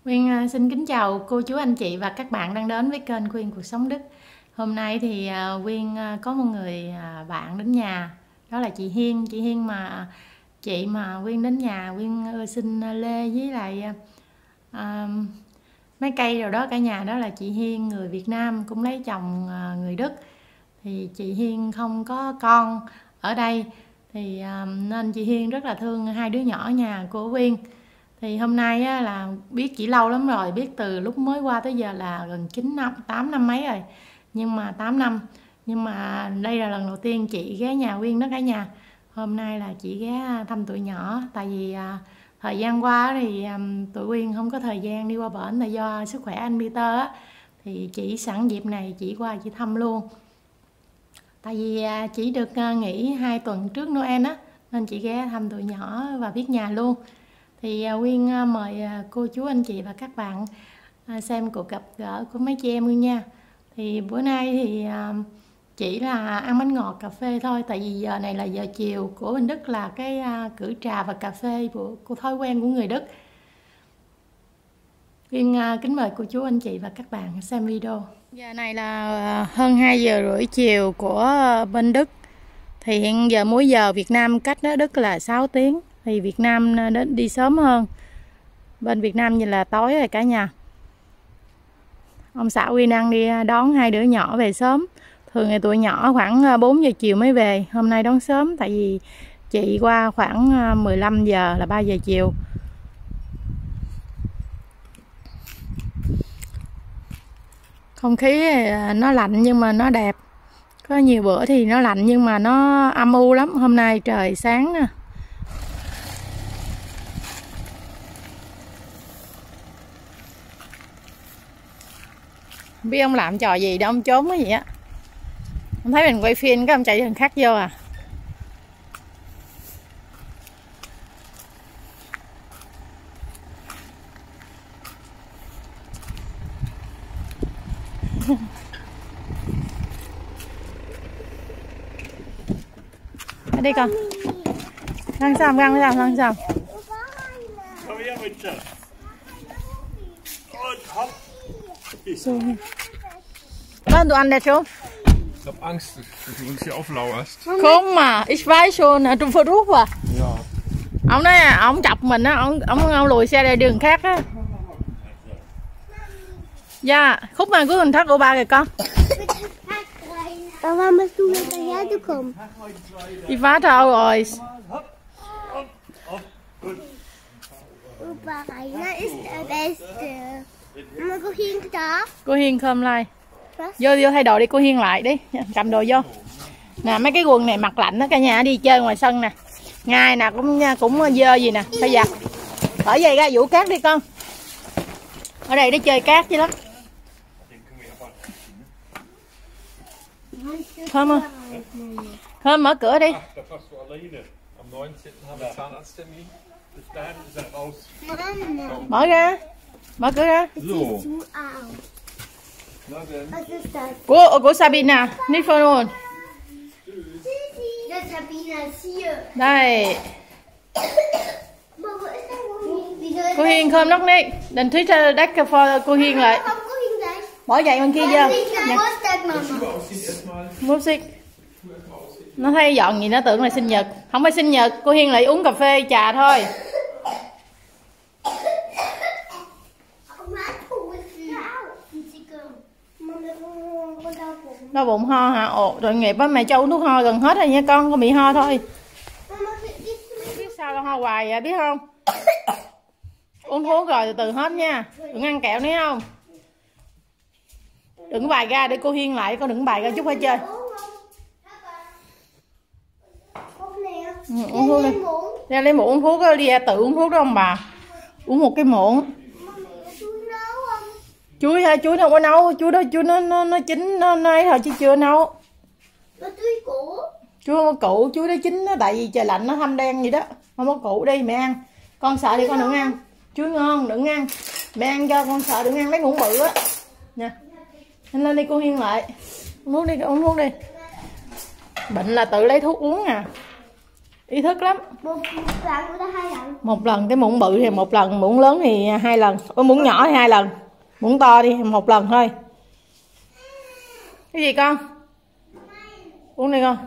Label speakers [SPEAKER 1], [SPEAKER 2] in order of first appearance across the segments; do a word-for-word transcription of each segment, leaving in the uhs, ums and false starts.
[SPEAKER 1] Quyên xin kính chào cô chú anh chị và các bạn đang đến với kênh Quyên Cuộc Sống Đức. Hôm nay thì Quyên có một người bạn đến nhà, đó là chị Hiên. Chị Hiên mà chị mà Quyên đến nhà, Quyên xin lê với lại à, mấy cây rồi đó cả nhà. Đó là chị Hiên, người Việt Nam, cũng lấy chồng người Đức. Thì chị Hiên không có con ở đây, thì nên chị Hiên rất là thương hai đứa nhỏ nhà của Quyên. Thì hôm nay á, là biết chị lâu lắm rồi, biết từ lúc mới qua tới giờ là gần chín năm, tám năm mấy rồi. Nhưng mà tám năm, nhưng mà đây là lần đầu tiên chị ghé nhà Quyên đó cả nhà. Hôm nay là chị ghé thăm tụi nhỏ, tại vì à, thời gian qua thì à, tụi Quyên không có thời gian đi qua bển là do sức khỏe anh Peter á. Thì chị sẵn dịp này chị qua chị thăm luôn. Tại vì à, chị được à, nghỉ hai tuần trước Noel á, nên chị ghé thăm tụi nhỏ và biết nhà luôn. Thì Quyên mời cô chú anh chị và các bạn xem cuộc gặp gỡ của mấy chị em Quyên nha. Thì bữa nay thì chỉ là ăn bánh ngọt cà phê thôi, tại vì giờ này là giờ chiều của bên Đức, là cái cử trà và cà phê của, của thói quen của người Đức. Quyên kính mời cô chú anh chị và các bạn xem video. Giờ này là hơn hai giờ rưỡi chiều của bên Đức. Thì hiện giờ múi giờ Việt Nam cách đó Đức là sáu tiếng. Thì Việt Nam đến đi sớm hơn. Bên Việt Nam như là tối rồi cả nhà. Ông xã Quyên đang đi đón hai đứa nhỏ về sớm. Thường ngày tụi nhỏ khoảng bốn giờ chiều mới về. Hôm nay đón sớm tại vì chị qua khoảng mười lăm giờ là ba giờ chiều. Không khí nó lạnh nhưng mà nó đẹp. Có nhiều bữa thì nó lạnh nhưng mà nó âm u lắm. Hôm nay trời sáng nè. Không biết ông làm trò gì đâu, ông trốn cái gì á. Ông thấy mình quay phim cái ông chạy đường khác vô à. Đi con. Răng xong, răng xong, răng xong. Was du an der schon?
[SPEAKER 2] Ich hab Angst, dass du uns hier auflauerst.
[SPEAKER 1] Không mà, ich weiß schon, du versuchst à?
[SPEAKER 2] Ja.
[SPEAKER 1] Ông nói ông chọc mình á, ông ông, ông lùi xe ra đường khác á. Dạ, khúc này của mình thắt của ba kìa con.
[SPEAKER 3] Warum bist du hinterher gekommen?
[SPEAKER 1] Ich warte auf euch.
[SPEAKER 3] Opa Rainer ist der Beste. Mama, cô Hiên đó.
[SPEAKER 1] Cô Hiên khom lại. Vô vô thay đồ đi cô Hiên lại đi, cầm đồ vô. Nè mấy cái quần này mặc lạnh đó cả nhà, đi chơi ngoài sân nè. Ngày nào cũng cũng dơ gì nè, phải giặt. Ở đây ra vũ cát đi con. Ở đây để chơi cát chứ lắm. Không không? Không, mở cửa đi. Mở ra. Mở cửa ra. Của của Sabina, nicht von uns. Đây. Cô Hiên khom nóc đi. Đừng thuyết đắt cà phê cô Hiên lại. Bỏ dậy bên kia vô. Music. Nó thấy dọn gì nó tưởng là sinh nhật. Không phải sinh nhật, cô Hiên lại uống cà phê trà thôi. Đau bụng ho hả? Ồ, tội nghiệp á, mẹ cho uống thuốc ho gần hết rồi nha con, con bị ho thôi. Biết sao con ho hoài vậy, biết không? Uống thuốc rồi từ từ hết nha. Đừng ăn kẹo nữa không? Đừng bài ra để cô Hiên lại, con đừng bài ra chút hết chơi. Ừ, uống thuốc đi. Ra lấy muỗng uống thuốc đó, đi ra tự uống thuốc đó ông bà. Uống một cái muỗng. Chuối ha, chuối đâu có nấu, chuối đó chuối nó nó nó chín nó nay thôi chứ chưa nấu. Chuối không có củ, chuối đó chín đó, tại vì trời lạnh nó thâm đen gì đó. Không có củ đi mẹ ăn. Con sợ thì con đừng ăn. Chuối ngon đừng ăn. Mẹ ăn cho con sợ đừng ăn lấy muỗng bự á. Nha. Anh lên đi cô Hiên lại. Uống thuốc đi, uống thuốc đi. Bệnh là tự lấy thuốc uống à. Ý thức lắm.
[SPEAKER 3] Một lần của ta hai lần.
[SPEAKER 1] Một lần cái muỗng bự thì một lần, muỗng lớn thì hai lần. Ủa, muỗng nhỏ thì hai lần. Muỗng to đi một lần thôi. Cái gì con? Uống đi con.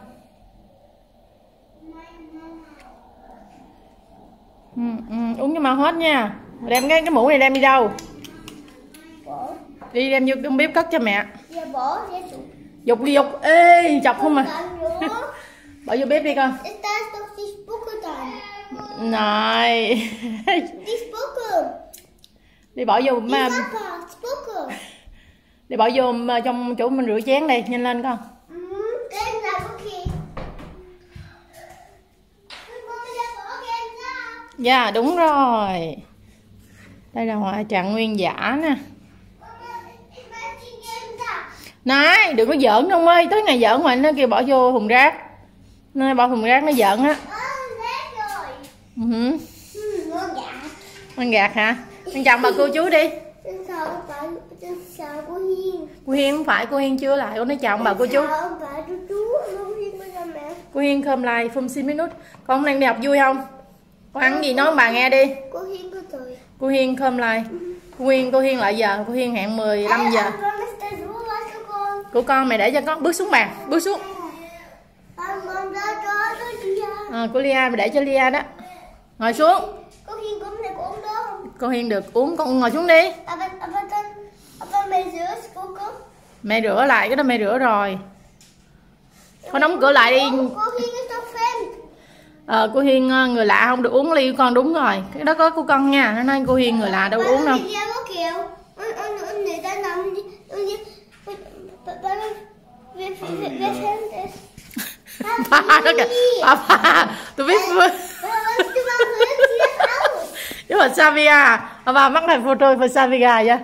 [SPEAKER 1] Ừ, ừ, uống cho mau hết nha. Đem cái cái muỗng này đem đi đâu?
[SPEAKER 3] Bổ.
[SPEAKER 1] Đi đem vô trong bếp cất cho mẹ.
[SPEAKER 3] Dạ bổ. Dạ tụ.
[SPEAKER 1] Dục đi dục. Ê, chọc không mà. Bỏ vô bếp đi con.
[SPEAKER 3] Ist das doch die Spucke dann?
[SPEAKER 1] Này.
[SPEAKER 3] Die Spucke.
[SPEAKER 1] Đi bỏ vô
[SPEAKER 3] Die
[SPEAKER 1] mà.
[SPEAKER 3] Papa, Spucke.
[SPEAKER 1] Đi bỏ vô mà trong chỗ mình rửa chén đi, nhanh lên con.
[SPEAKER 3] Mhm, den da, okay.
[SPEAKER 1] Dạ yeah, đúng rồi. Đây là họa trạng nguyên giả nè. Này đừng có giỡn đâu ơi, tới ngày giỡn mà nó kêu bỏ vô thùng rác. Nó bỏ thùng rác nó giỡn á. Ừ.
[SPEAKER 3] Ngon gạt.
[SPEAKER 1] Ngon gạt hả? Con chào bà cô chú đi.
[SPEAKER 3] Chào bà, chào cô Hiên.
[SPEAKER 1] Cô Hiên không phải, cô Hiên chưa lại, cô nói chào bà cô chú.
[SPEAKER 3] Chào bà chú chú, cô Hiên bây giờ mẹ.
[SPEAKER 1] Cô Hiên khom lại phum xin minute. Con hôm nay đi học vui không? Con ăn gì nói bà nghe đi.
[SPEAKER 3] Cô Hiên có trời.
[SPEAKER 1] Cô Hiên khom lại. Cô Hiên, cô Hiên lại giờ, cô Hiên hẹn mười lăm giờ. Của con mày để cho con bước xuống bàn, bước xuống. À, của Lia mày để cho Lia đó. Ngồi xuống.
[SPEAKER 3] Cô Hiên cũng này uống đó không?
[SPEAKER 1] Cô Hiên được uống, con ngồi xuống đi.
[SPEAKER 3] Mẹ rửa cô có.
[SPEAKER 1] Mẹ rửa lại, cái đó mẹ rửa rồi. Con đóng cửa lại đi.
[SPEAKER 3] Cô Hiên cái trong fan.
[SPEAKER 1] Ờ, cô Hiên người lạ không được uống ly của con, đúng rồi. Cái đó có của con nha, nó nói cô Hiên người lạ đâu uống đâu. Ba đó kìa, ba ba, tôi biết. Nhưng mà Savia, bà mắc lại photo của Savia vậy.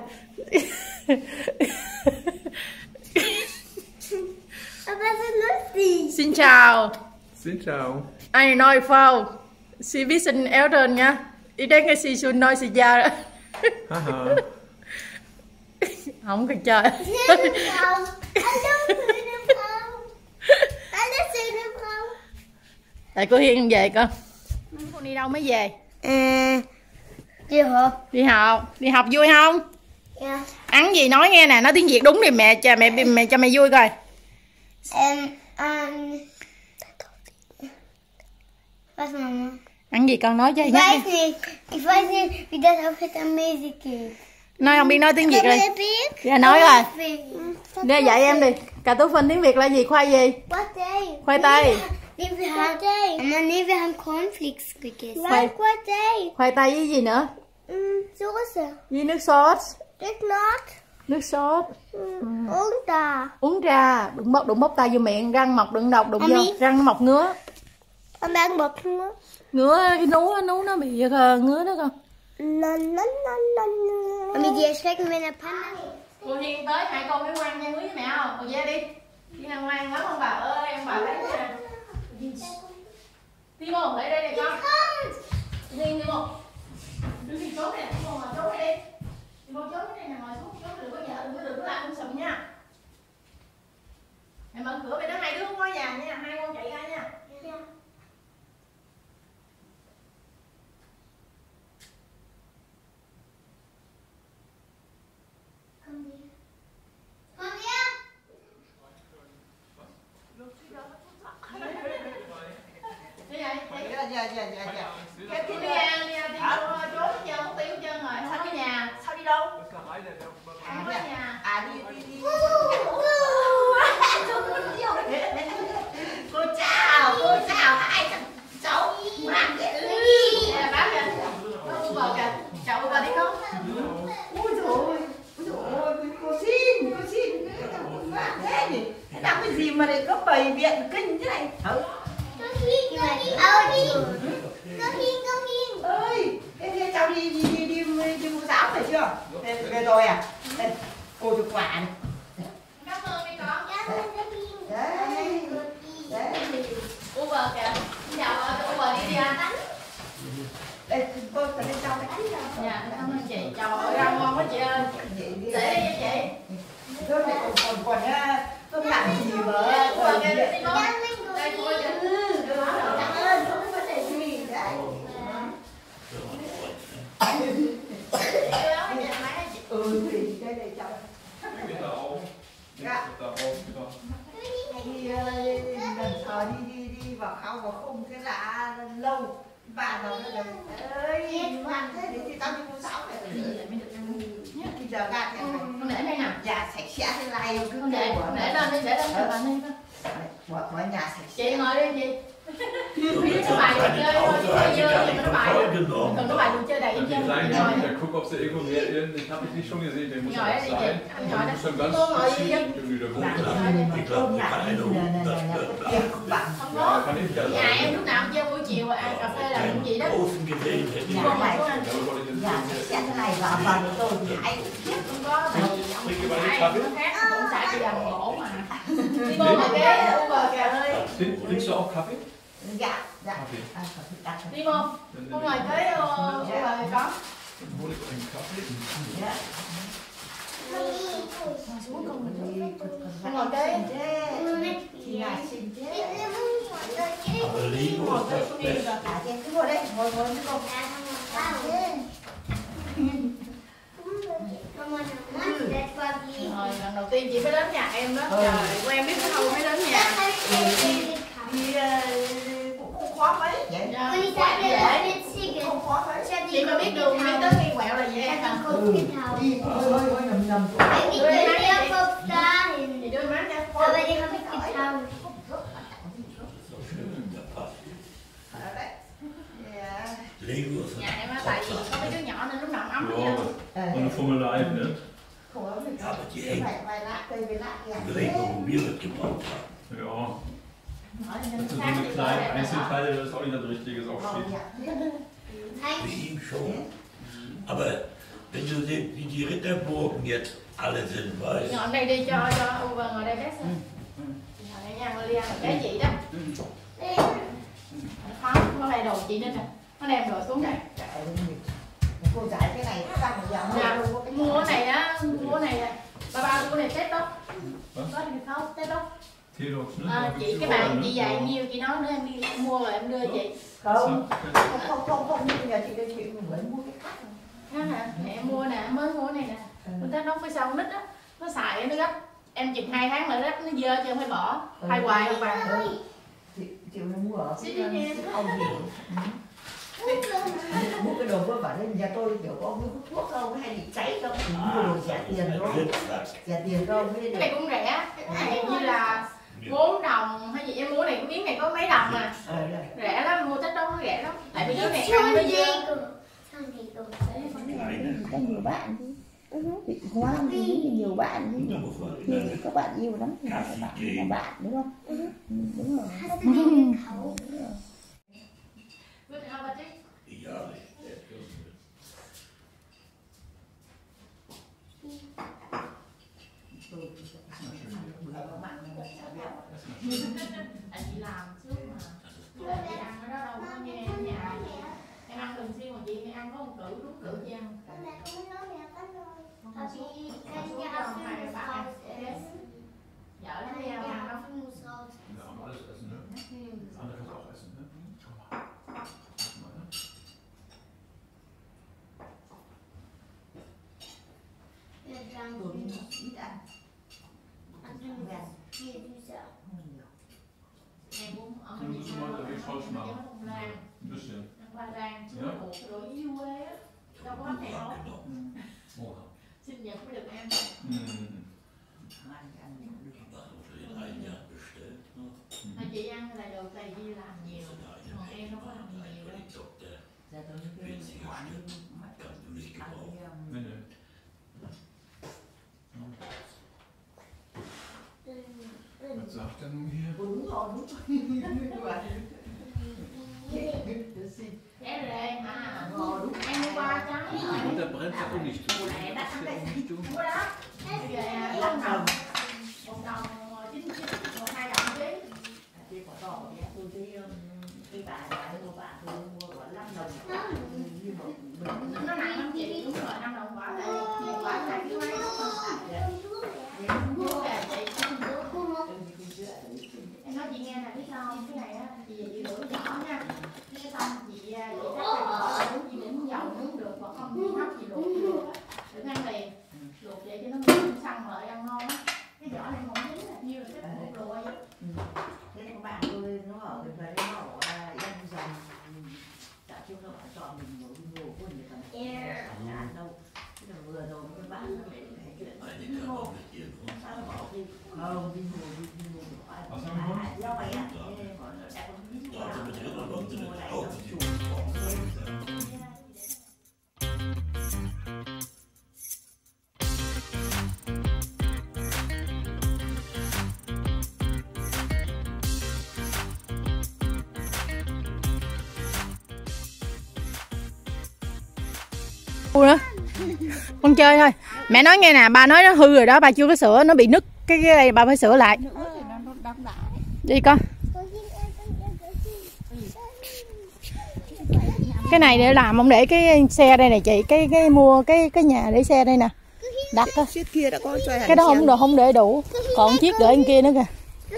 [SPEAKER 1] Xin chào.
[SPEAKER 2] Xin chào.
[SPEAKER 1] Anh nói phao, chị biết xin Elton nha. Đi đến cái chị xuân nói chị già. Không cần chơi. Tại cô Hiên về con. Con đi đâu mới về?
[SPEAKER 3] À, đi học.
[SPEAKER 1] Đi học. Đi học vui không?
[SPEAKER 3] Yeah.
[SPEAKER 1] Ăn gì nói nghe nè, nói tiếng Việt đúng đi mẹ cho mẹ mẹ cho mẹ vui coi.
[SPEAKER 3] Um, um, was Mama?
[SPEAKER 1] Ăn gì con nói cho
[SPEAKER 3] Ich
[SPEAKER 1] nhắc
[SPEAKER 3] weiß
[SPEAKER 1] đi.
[SPEAKER 3] nicht, ich weiß nicht, wie das auf Vietnamesisch geht.
[SPEAKER 1] Nói không biết nói tiếng Việt
[SPEAKER 3] Mama,
[SPEAKER 1] đi.
[SPEAKER 3] der Weg?
[SPEAKER 1] Dạ nói rồi.
[SPEAKER 3] Weg.
[SPEAKER 1] Để dạy em đi. Cà tú phình tiếng Việt là gì? Khoai gì?
[SPEAKER 3] Khoai tây.
[SPEAKER 1] Khoai tây.
[SPEAKER 3] Nee, wir haben, Mama, nee, wir haben Cornflakes gegessen.
[SPEAKER 1] Khoai-
[SPEAKER 3] Khoai tây.
[SPEAKER 1] Khoai tây với gì nữa?
[SPEAKER 3] Mm, Soße.
[SPEAKER 1] Với nước sốt.
[SPEAKER 3] Nước nót.
[SPEAKER 1] Nước sốt.
[SPEAKER 3] Mm, uống trà.
[SPEAKER 1] Uống trà. Đừng bốc đụng bốc tay vô miệng, răng mọc đừng độc đụng vô,
[SPEAKER 3] Mami.
[SPEAKER 1] răng nó mọc ngứa.
[SPEAKER 3] Con đang bật nữa.
[SPEAKER 1] Ngứa cái nú nú nó bị uh, ngứa đó con.
[SPEAKER 3] Nan, nan, nan, nan. Mami, die erschrecken, wenn er Panda.
[SPEAKER 1] Cô Hiên tới hai con phải ngoan nha hứa với mẹ không? Cô về đi. Đi ngoan ngoan lắm ông bà ơi, ông bà thấy nè. Timo, lại đây này con. Hiên Timo. Đưa Hiên trốn này, Timo ngồi trốn đây đi. Timo trốn cái này nè, ngồi xuống, trốn đừng có vợ, đừng có đừng có làm con sùm nha. Mẹ mở cửa mẹ nói hai đứa không có nhà nha, hai con chạy ra nha.
[SPEAKER 4] Dạ, dạ, dạ, dạ.
[SPEAKER 1] Cái đi ra, đi ra, đi vô, trốn hết trơn, mất tiêu hết trơn rồi. Sao cái nhà?
[SPEAKER 4] Sao đi đâu?
[SPEAKER 1] Không có nhà.
[SPEAKER 4] À, đi, đi, đi. Cô chào, cô chào, hai thằng cháu. Mang cái ly.
[SPEAKER 1] Nè, bác kìa. Có Uber kìa. Chào Uber đi con.
[SPEAKER 4] Ôi dồi ôi, ôi dồi ôi, cô xin, cô xin. Vạn thế nhỉ? Thế nào cái gì mà lại có bầy biện kinh thế này? Thử. Ơi, thế thế cháu đi đi đi đi đi mua giáo phải chưa? Về, về rồi à? Đây, cô cho quà này.
[SPEAKER 1] Cảm ơn đi con.
[SPEAKER 4] Đấy, đấy.
[SPEAKER 1] Uber kìa. Chào Uber đi đi anh.
[SPEAKER 4] Đây, cô tới đây cháu đánh cho.
[SPEAKER 1] Dạ, cảm ơn chị. Chào ơi, rau ngon quá chị ơi. Để đi cho chị.
[SPEAKER 4] Thôi này còn còn còn nhá, không làm gì mà
[SPEAKER 1] Uber
[SPEAKER 4] còn
[SPEAKER 1] kìa,
[SPEAKER 4] điện.
[SPEAKER 1] đi con. Đây cô cho. Cảm ơn.
[SPEAKER 4] Ừ thì đây này chồng.
[SPEAKER 2] Geht da auch.
[SPEAKER 4] Ja.
[SPEAKER 2] Da raus wieder.
[SPEAKER 4] Đi lần thờ đi đi đi vào khâu vào khung cái là lâu bà nó nói ơi ngoan thế để thì tao đi mua sắm này bây giờ ra thì
[SPEAKER 1] Con để đây nè.
[SPEAKER 4] nhà sạch sẽ thế này cứ
[SPEAKER 1] Con để để lên đi, để lên cho bạn đi.
[SPEAKER 4] bỏ bỏ nhà sạch
[SPEAKER 1] Chị
[SPEAKER 4] sẽ
[SPEAKER 1] ngồi đi chị. Biết cái bài đồ chơi thôi, chứ chơi dơ thì nó bài. Còn cái bài đồ chơi đầy
[SPEAKER 2] Die
[SPEAKER 1] chơi.
[SPEAKER 2] Kleinen,
[SPEAKER 1] Ngồi.
[SPEAKER 2] der guckt, ob sie irgendwo mehr ihren. Den habe ich nicht schon gesehen, den muss
[SPEAKER 1] Ja,
[SPEAKER 2] ja
[SPEAKER 1] ja,
[SPEAKER 2] auch
[SPEAKER 1] die-
[SPEAKER 2] sein.
[SPEAKER 1] die-
[SPEAKER 2] Der muss schon ganz
[SPEAKER 1] Cô ngồi đi
[SPEAKER 2] speziell
[SPEAKER 1] dân.
[SPEAKER 2] irgendwie der wohnt.
[SPEAKER 4] ôm nhà đi là là là có tiền không bằng
[SPEAKER 1] Không
[SPEAKER 2] Ja,
[SPEAKER 1] có.
[SPEAKER 2] kann ich ja
[SPEAKER 1] Nhà
[SPEAKER 2] sagen.
[SPEAKER 1] em lúc nào cũng chơi buổi chiều ăn cà phê là cũng vậy đó.
[SPEAKER 5] Großen gesehen hätte ich.
[SPEAKER 4] nhà
[SPEAKER 1] Con
[SPEAKER 4] này
[SPEAKER 1] ngồi xuống
[SPEAKER 2] Ja, wollte ich jetzt
[SPEAKER 4] nhà sạch sẽ thế này vào vào thì tôi thì ai cũng biết
[SPEAKER 1] không có tại vì ông
[SPEAKER 2] Trinke mal den
[SPEAKER 1] ai
[SPEAKER 2] Kaffee.
[SPEAKER 1] nó khác cũng xài cái dầm gỗ mà. Đi vô mà cái Uber kìa ơi.
[SPEAKER 2] Trink- Trinkst du auch Kaffee?
[SPEAKER 4] dạ dạ
[SPEAKER 2] Kaffee.
[SPEAKER 4] à, phải đặt rồi.
[SPEAKER 1] Đi vô. Con ngồi tới uh, Uber thì có.
[SPEAKER 2] Dann hole ich einen Kaffee.
[SPEAKER 4] Dạ.
[SPEAKER 1] Ngồi xuống con mình
[SPEAKER 4] Đi,
[SPEAKER 1] xuống.
[SPEAKER 4] còn- còn
[SPEAKER 1] Con ngồi kế.
[SPEAKER 4] thế. Thì nhà xin thế.
[SPEAKER 5] Aber Lego
[SPEAKER 1] Ngồi
[SPEAKER 5] ist
[SPEAKER 1] kế
[SPEAKER 5] das
[SPEAKER 1] xuống đi
[SPEAKER 5] Beste.
[SPEAKER 1] rồi.
[SPEAKER 4] À, thế cứ ngồi đây, ngồi ngồi với con.
[SPEAKER 1] Rồi lần đầu tiên chị mới đến nhà em đó.
[SPEAKER 4] Ừ.
[SPEAKER 1] Trời, quen biết đâu mới đến nhà.
[SPEAKER 4] Đi ờ, cũng không khó mấy. Vậy.
[SPEAKER 1] Dạ, quá dễ.
[SPEAKER 4] Không khó mấy.
[SPEAKER 1] Chị mà biết đường đi tới cây quẹo là dễ hả?
[SPEAKER 4] Ừ. Đi hơi hơi hơi nằm nằm.
[SPEAKER 1] Chị đưa má cho.
[SPEAKER 3] Aber die habe ich getragen.
[SPEAKER 4] Ở đấy. Dạ.
[SPEAKER 5] Lego ist
[SPEAKER 1] Nhà em á, tại vì có mấy đứa nhỏ nên lúc nào cũng ấm hết
[SPEAKER 2] Ja,
[SPEAKER 1] trơn.
[SPEAKER 4] Ờ,
[SPEAKER 2] so eine Formelei, ne?
[SPEAKER 4] không ấm được.
[SPEAKER 5] Aber die
[SPEAKER 4] Cái
[SPEAKER 5] hängt.
[SPEAKER 4] vài vài lá cây với lá kẹt.
[SPEAKER 5] Lego, wo wir das gebaut haben.
[SPEAKER 2] Ja.
[SPEAKER 1] Ở trên
[SPEAKER 2] Das sind so
[SPEAKER 1] khác
[SPEAKER 2] eine
[SPEAKER 1] thì có
[SPEAKER 2] kleinen
[SPEAKER 1] vẻ là
[SPEAKER 2] Einzelteile, das ist auch nicht das Richtige, ist auch
[SPEAKER 4] Màu
[SPEAKER 2] schick.
[SPEAKER 4] nhạt.
[SPEAKER 5] Wie ihm schon. Aber wenn du siehst, wie die Ritterburgen jetzt alle sind,
[SPEAKER 1] Chị
[SPEAKER 5] weißt
[SPEAKER 1] ngồi đây đi cho cho Uber ngồi đây bác xem. Chị ngồi đây nha, ngồi đi ăn cái chị đó. Khó, nó đây đồ chị nên nè. Nó đem đồ xuống đây.
[SPEAKER 4] Chạy lên mình. Cô giải cái này xong rồi giờ
[SPEAKER 1] Dạ,
[SPEAKER 4] mua luôn cái
[SPEAKER 1] mua cái này á, mua cái này nè. Ba ba mua cái này tết tóc.
[SPEAKER 2] Hả?
[SPEAKER 1] Có thì không, tết tóc.
[SPEAKER 2] Teedox, ne?
[SPEAKER 1] À,
[SPEAKER 2] Da
[SPEAKER 1] chị
[SPEAKER 2] gibt's
[SPEAKER 1] cái
[SPEAKER 2] überall,
[SPEAKER 1] bạn
[SPEAKER 2] ne?
[SPEAKER 1] chị dạy
[SPEAKER 2] Ja.
[SPEAKER 1] nhiều chị nói nữa em đi mua rồi em đưa chị.
[SPEAKER 4] không
[SPEAKER 2] Zack.
[SPEAKER 4] không không không không như nhà chị đây chị mới mua cái khác.
[SPEAKER 1] Ha hả? Nè, em mua nè, em mới mua cái này nè. Con tết tóc phía sau con nít á, nó xài nó gấp. Em chụp hai tháng là nó gấp nó dơ chứ không phải bỏ. Hai hoài không bà.
[SPEAKER 4] chị chị mua ở
[SPEAKER 1] Xí
[SPEAKER 4] cái
[SPEAKER 1] đi nha.
[SPEAKER 4] ông gì mua cái đồ vớ vẩn lên nhà tôi kiểu có ông hút thuốc không hay bị cháy không thì mua đồ rẻ tiền
[SPEAKER 5] du?
[SPEAKER 4] thôi
[SPEAKER 5] Glitzer.
[SPEAKER 4] rẻ tiền không
[SPEAKER 1] Cái này cũng rẻ. Cái này như là bốn đồng hay gì em mua này cái miếng này có mấy đồng mà.
[SPEAKER 4] ờ đây
[SPEAKER 1] Rẻ lắm, mua tết tóc nó rẻ lắm. Tại vì cái này ăn nó dơ.
[SPEAKER 5] Kleine.
[SPEAKER 6] Có nhiều bạn chứ. Chị Hoa thì nhiều bạn chứ.
[SPEAKER 5] Da muss man
[SPEAKER 6] Thì
[SPEAKER 5] dann
[SPEAKER 6] các bạn yêu lắm thì các bạn là bạn đúng không? Ừ, đúng rồi.
[SPEAKER 1] Good how about it?
[SPEAKER 5] Ja, der Kirche.
[SPEAKER 1] Tại chị làm trước mà. Tại chị ăn ở đó đâu có nghe ở nhà chị. Em ăn thường xuyên mà chị em ăn có một cử đúng cử chị ăn. Không xuống, không xuống cho hai bạn ăn. Yes. Vợ nó đi ăn không?
[SPEAKER 2] Ja, haben alles essen, ne? Das andere kannst du auch essen, ne? Schau mal. Guck mal, ne?
[SPEAKER 4] đồ đi nó ít ăn
[SPEAKER 1] Em cũng ở
[SPEAKER 2] Du musst mal so wie Schorsch
[SPEAKER 1] em
[SPEAKER 2] machen.
[SPEAKER 1] không làm.
[SPEAKER 2] Ein bisschen.
[SPEAKER 1] Ăn khoai lang chứ
[SPEAKER 2] Dạ.
[SPEAKER 1] một cái đồ yêu quê á. Đâu có bánh này không?
[SPEAKER 5] Genau.
[SPEAKER 2] Oha.
[SPEAKER 1] Sinh nhật mới được ăn.
[SPEAKER 2] Mm.
[SPEAKER 4] ăn ăn được
[SPEAKER 5] Also für den einen Jahr bestellt. Ne?
[SPEAKER 1] Mà chị ăn là được tại vì làm nhiều.
[SPEAKER 5] Der eine
[SPEAKER 1] Còn em đâu có làm
[SPEAKER 5] Ein
[SPEAKER 1] nhiều đâu.
[SPEAKER 5] Doktor,
[SPEAKER 4] giờ tôi đi hỏi đi mắt
[SPEAKER 5] kannst du nicht
[SPEAKER 4] ăn
[SPEAKER 5] gebrauchen.
[SPEAKER 4] đi um,
[SPEAKER 2] Nee, nee. Was sagt er nun hier?
[SPEAKER 4] đúng rồi đúng rồi
[SPEAKER 1] Em rồi đây à.
[SPEAKER 4] Ngồi đúng
[SPEAKER 1] Em đi qua trắng rồi.
[SPEAKER 2] Und der brennt ja auch nicht. Du
[SPEAKER 1] Này
[SPEAKER 2] das
[SPEAKER 1] đã
[SPEAKER 2] ist
[SPEAKER 1] ăn
[SPEAKER 2] ja
[SPEAKER 1] đây.
[SPEAKER 2] auch nicht du.
[SPEAKER 1] Không có đó. Bây giờ à, năm đồng. Một đồng chín chín, một hai đồng chứ.
[SPEAKER 4] cái quả to của nhà tôi thấy um, cái bà bà mua bà tôi mua quả năm đồng như một bình
[SPEAKER 1] Nó nặng lắm chị, đúng rồi năm đồng quả tại vì một quả hai ký mấy. Mua về chị. Em nói chị nghe là biết sao không? Cái này á, chị về chị lửa nhỏ nha. Cái xong chị chị cắt ra bỏ nướng chị đựng dầu nướng được, còn không chị hấp chị luộc được á. Đừng ăn liền. Nữa. Con chơi thôi. Mẹ nói nghe nè, ba nói nó hư rồi đó, ba chưa có sửa, nó bị nứt cái cái này bà phải sửa lại. Đi con. Cái này để làm không để cái xe đây này chị, cái cái mua cái cái nhà để xe đây nè. Đặt á. Cái đó không được, không để đủ. Còn chiếc gửi bên kia nữa kìa.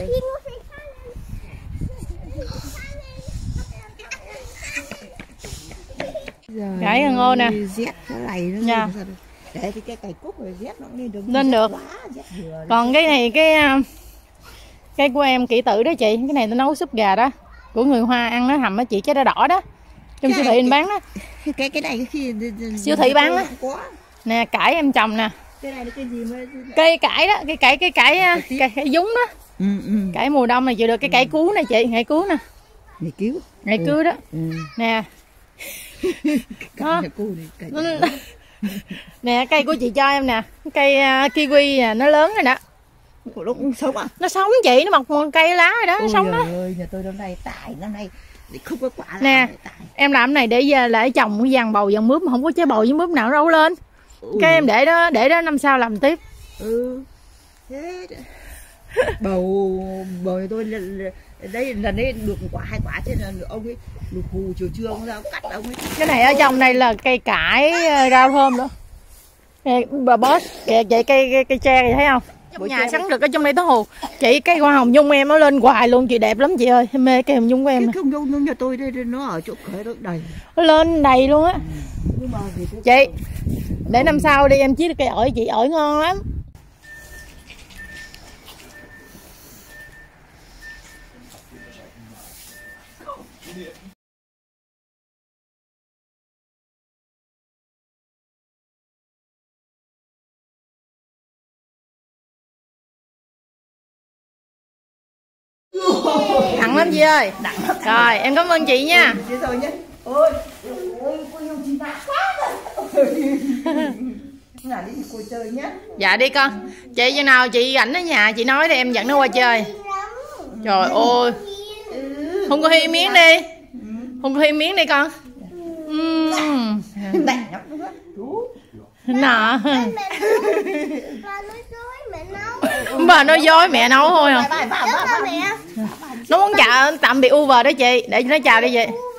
[SPEAKER 1] Gãy thằng Ngô nè. Nha.
[SPEAKER 4] Để thì cái cày cúc rồi dép nó lên được.
[SPEAKER 1] Lên được. Còn cái này cái cái của em kỹ tử đó chị, cái này tôi nấu súp gà đó. Của người Hoa ăn nó hầm á chị, cái đó đỏ đó. Trong siêu thị bán đó.
[SPEAKER 4] Cái cái này khi
[SPEAKER 1] siêu thị bán đó. Nè cải em trồng nè.
[SPEAKER 4] Cái này là cái gì mà
[SPEAKER 1] cây cải đó, cây cải cái cải cây cải dúng đó.
[SPEAKER 4] Ừ, ừ.
[SPEAKER 1] Cải mùa đông này chịu được, cái cải cứu này chị, cải cứu nè.
[SPEAKER 4] Ngày cứu.
[SPEAKER 1] Ngày cứu đó.
[SPEAKER 4] Ừ.
[SPEAKER 1] Nè. Đó. Nè cây của chị cho em nè, cây uh, kiwi nè, nó lớn rồi đó.
[SPEAKER 4] Nó cũng sống à?
[SPEAKER 1] Nó sống chị, nó mọc một cây lá rồi đó, nó sống đó.
[SPEAKER 4] Ơi, nhà tôi năm nay tải năm nay không có quả.
[SPEAKER 1] Nè, em làm cái này để để trồng cái dàn bầu dàn mướp mà không có trái bầu với mướp nào đâu lên. Ui. Cái em để đó, để đó năm sau làm tiếp.
[SPEAKER 4] Ừ. Thế bầu bầu tôi đây lần đấy được quả hai quả chứ là ông ấy lục hù chiều trưa ông ra cắt ông ấy.
[SPEAKER 1] Cái này ở trong đây là cây cải rau thơm đó. Bà boss kìa chị, cây cây, cây tre thấy không? Trong nhà sắn được ở trong đây tó hù. Chị cái hoa hồng nhung em nó lên hoài luôn, chị đẹp lắm chị ơi, em mê cái hồng nhung của em.
[SPEAKER 4] Cái hồng nhung nhà tôi đây nó ở chỗ khởi nó đầy.
[SPEAKER 1] Nó lên đầy luôn á.
[SPEAKER 4] Ừ.
[SPEAKER 1] Chị để năm sau đi em chiết được cây ổi chị, ổi ngon lắm. Đặng lắm chị ơi. Rồi em cảm ơn chị nha.
[SPEAKER 4] Rồi nhé. Ôi, ôi cô yêu chị đã quá rồi. Là đi cô chơi nhé.
[SPEAKER 1] Dạ đi con. Chị chừng nào chị rảnh ở nhà chị nói thì em dẫn nó qua chơi. Trời ơi. Không có Hi miếng đi. Không có Hi miếng đi con. Uhm. Nè. Bà nói dối mẹ nấu thôi à. Nó muốn chào tạm biệt Uber đó chị, để nó chào đi chị.